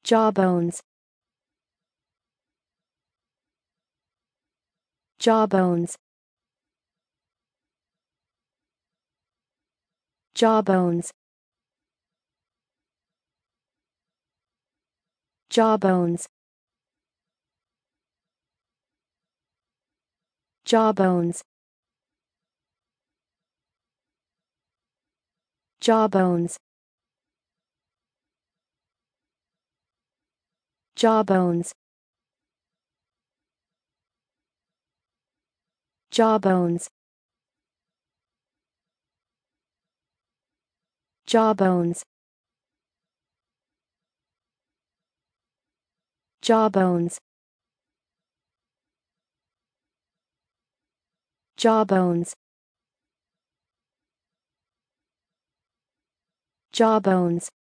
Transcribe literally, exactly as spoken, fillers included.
Jawbones. Jawbones. Jawbones. Jawbones. Jawbones. Jawbones. Jawbones. Jawbones. Jawbones. Jawbones. Jawbones. Jawbones.